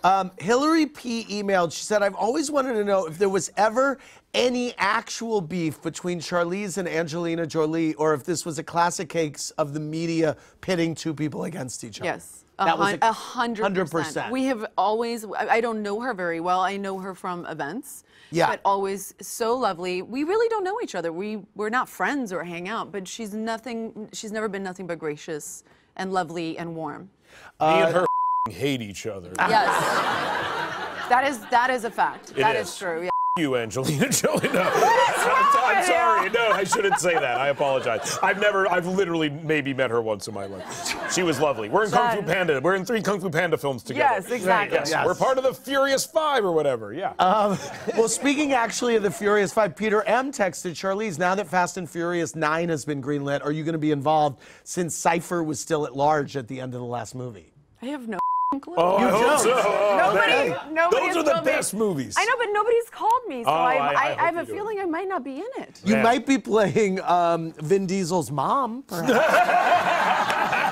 Hillary P. emailed. She said, I've always wanted to know if there was ever any actual beef between Charlize and Angelina Jolie, or if this was a classic case of the media pitting two people against each other. Yes. That was 100%. We have always, I don't know her very well. I know her from events. Yeah. But always so lovely. We really don't know each other. We're not friends or hang out, but she's never been nothing but gracious and lovely and warm. Me and her hate each other. Yes. that is a fact. That is true. Yeah. You, Angelina Jolie. No. I'm sorry. No, I shouldn't say that. I apologize. I've literally maybe met her once in my life. She was lovely. We're in Kung Fu Panda. We're in 3 Kung Fu Panda films together. Yes, exactly. Yes. We're part of the Furious 5 or whatever. Yeah. Well, speaking actually of the Furious 5, Peter M. texted Charlize, now that Fast and Furious 9 has been greenlit, are you going to be involved since Cypher was still at large at the end of the last movie? I have no clue. Oh, I hope so. Nobody Those are the best movies. I know, but nobody's called me, so I have a do. feeling I might not be in it. You might be playing Vin Diesel's mom, perhaps.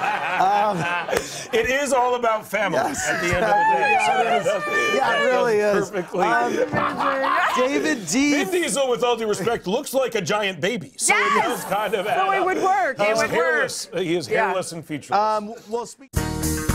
It is all about family at the end of the day. Yeah, it really is. Perfectly. David D. Vin Diesel, with all due respect, looks like a giant baby. So it does kind of add So it would work. He is hairless and featureless. Well,